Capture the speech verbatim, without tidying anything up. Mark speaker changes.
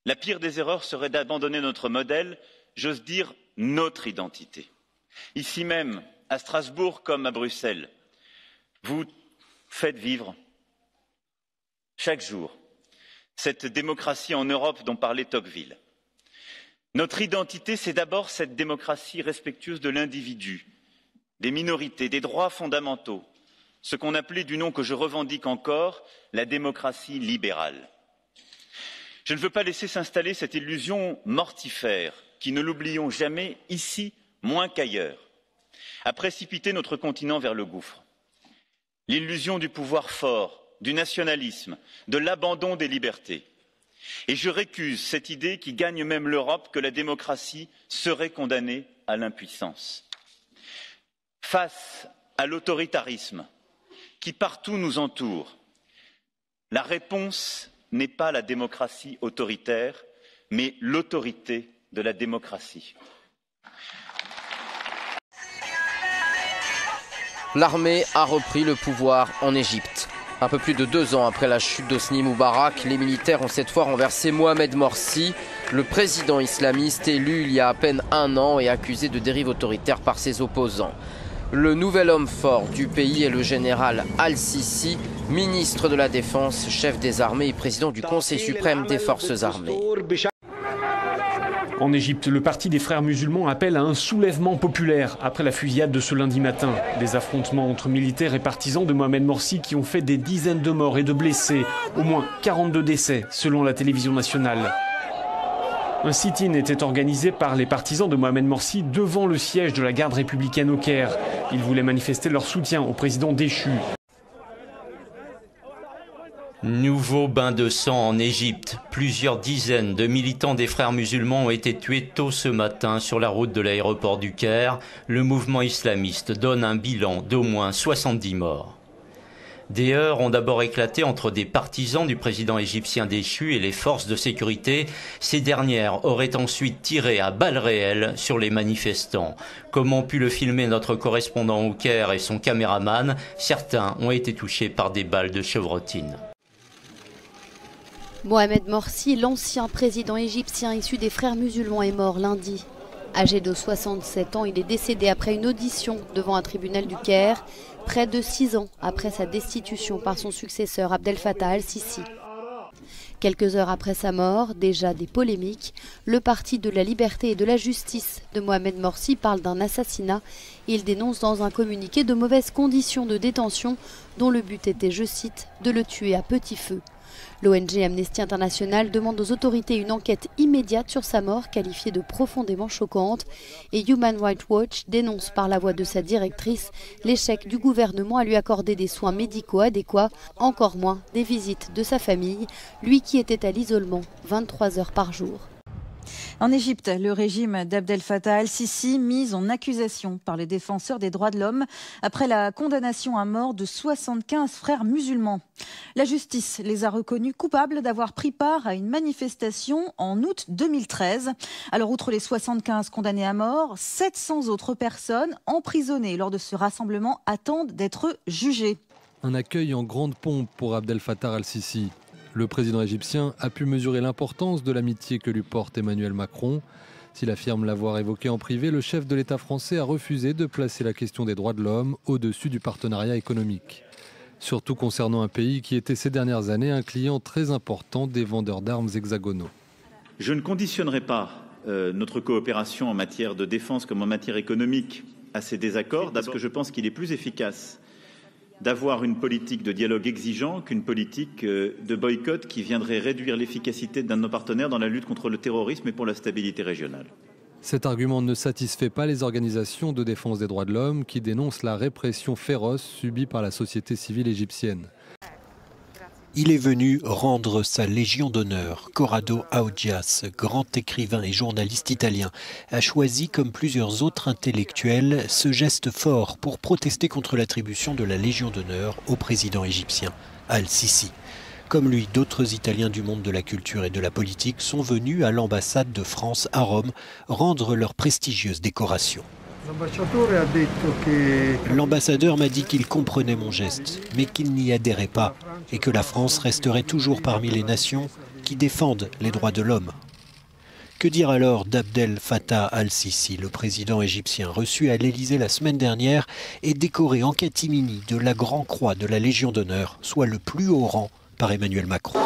Speaker 1: La pire des erreurs serait d'abandonner notre modèle, j'ose dire notre identité. Ici même, à Strasbourg comme à Bruxelles, vous faites vivre chaque jour cette démocratie en Europe dont parlait Tocqueville. Notre identité, c'est d'abord cette démocratie respectueuse de l'individu, des minorités, des droits fondamentaux, ce qu'on appelait du nom que je revendique encore, la démocratie libérale. Je ne veux pas laisser s'installer cette illusion mortifère qui, ne l'oublions jamais, ici moins qu'ailleurs, a précipité notre continent vers le gouffre. L'illusion du pouvoir fort, du nationalisme, de l'abandon des libertés. Et je récuse cette idée qui gagne même l'Europe que la démocratie serait condamnée à l'impuissance. Face à l'autoritarisme qui partout nous entoure, la réponse n'est pas la démocratie autoritaire, mais l'autorité de la démocratie.
Speaker 2: L'armée a repris le pouvoir en Égypte. Un peu plus de deux ans après la chute d'Hosni Moubarak, les militaires ont cette fois renversé Mohamed Morsi, le président islamiste élu il y a à peine un an et accusé de dérive autoritaire par ses opposants. Le nouvel homme fort du pays est le général Al-Sisi, ministre de la Défense, chef des armées et président du Conseil suprême des forces armées.
Speaker 3: En Égypte, le parti des frères musulmans appelle à un soulèvement populaire après la fusillade de ce lundi matin. Des affrontements entre militaires et partisans de Mohamed Morsi qui ont fait des dizaines de morts et de blessés, au moins quarante-deux décès selon la télévision nationale. Un sit-in était organisé par les partisans de Mohamed Morsi devant le siège de la garde républicaine au Caire. Ils voulaient manifester leur soutien au président déchu.
Speaker 4: Nouveau bain de sang en Égypte. Plusieurs dizaines de militants des frères musulmans ont été tués tôt ce matin sur la route de l'aéroport du Caire. Le mouvement islamiste donne un bilan d'au moins soixante-dix morts. Des heurts ont d'abord éclaté entre des partisans du président égyptien déchu et les forces de sécurité. Ces dernières auraient ensuite tiré à balles réelles sur les manifestants. Comme ont pu le filmer notre correspondant au Caire et son caméraman, certains ont été touchés par des balles de chevrotine.
Speaker 5: Mohamed Morsi, l'ancien président égyptien issu des frères musulmans, est mort lundi. Âgé de soixante-sept ans, il est décédé après une audition devant un tribunal du Caire, près de six ans après sa destitution par son successeur Abdel Fattah al-Sisi. Quelques heures après sa mort, déjà des polémiques, le Parti de la liberté et de la justice de Mohamed Morsi parle d'un assassinat. Il dénonce dans un communiqué de mauvaises conditions de détention dont le but était, je cite, de le tuer à petit feu. L'O N G Amnesty International demande aux autorités une enquête immédiate sur sa mort, qualifiée de profondément choquante, et Human Rights Watch dénonce par la voix de sa directrice l'échec du gouvernement à lui accorder des soins médicaux adéquats, encore moins des visites de sa famille, lui qui était à l'isolement vingt-trois heures par jour.
Speaker 6: En Égypte, le régime d'Abdel Fattah al-Sisi mis en accusation par les défenseurs des droits de l'homme après la condamnation à mort de soixante-quinze frères musulmans. La justice les a reconnus coupables d'avoir pris part à une manifestation en août deux mille treize. Alors, outre les soixante-quinze condamnés à mort, sept cents autres personnes emprisonnées lors de ce rassemblement attendent d'être jugées.
Speaker 7: Un accueil en grande pompe pour Abdel Fattah al-Sisi. Le président égyptien a pu mesurer l'importance de l'amitié que lui porte Emmanuel Macron. S'il affirme l'avoir évoqué en privé, le chef de l'État français a refusé de placer la question des droits de l'homme au-dessus du partenariat économique. Surtout concernant un pays qui était ces dernières années un client très important des vendeurs d'armes hexagonaux.
Speaker 1: Je ne conditionnerai pas euh, notre coopération en matière de défense comme en matière économique à ces désaccords, parce que je pense qu'il est plus efficace d'avoir une politique de dialogue exigeant qu'une politique de boycott qui viendrait réduire l'efficacité d'un de nos partenaires dans la lutte contre le terrorisme et pour la stabilité régionale.
Speaker 7: Cet argument ne satisfait pas les organisations de défense des droits de l'homme qui dénoncent la répression féroce subie par la société civile égyptienne.
Speaker 8: Il est venu rendre sa Légion d'honneur. Corrado Augias, grand écrivain et journaliste italien, a choisi, comme plusieurs autres intellectuels, ce geste fort pour protester contre l'attribution de la Légion d'honneur au président égyptien, Al-Sisi. Comme lui, d'autres Italiens du monde de la culture et de la politique sont venus à l'ambassade de France à Rome rendre leur prestigieuse décoration. L'ambassadeur m'a dit qu'il comprenait mon geste, mais qu'il n'y adhérait pas, et que la France resterait toujours parmi les nations qui défendent les droits de l'homme. Que dire alors d'Abdel Fattah al-Sisi, le président égyptien reçu à l'Élysée la semaine dernière et décoré en catimini de la Grand Croix de la Légion d'honneur, soit le plus haut rang par Emmanuel Macron.